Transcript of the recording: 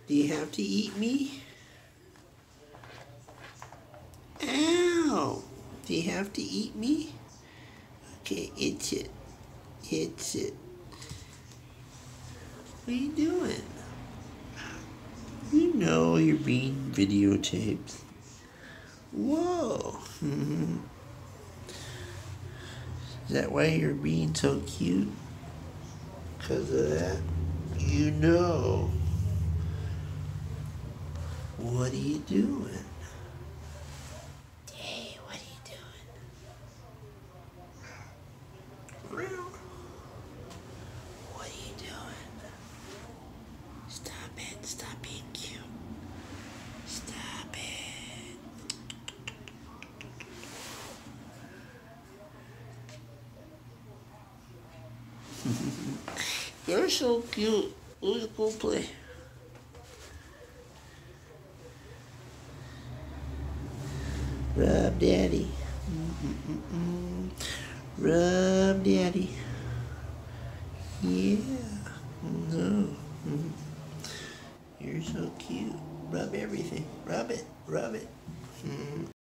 Do you have to eat me? Ow! Do you have to eat me? Okay, it's it. It's it. What are you doing? You know you're being videotaped. Whoa! Is that why you're being so cute? Because of that? You know. What are you doing? Hey, what are you doing? What are you doing? Stop it. Stop being cute. Stop it. You're so cute. Let's go play. Rub daddy. Rub daddy. Yeah. No. You're so cute. Rub everything. Rub it. Rub it.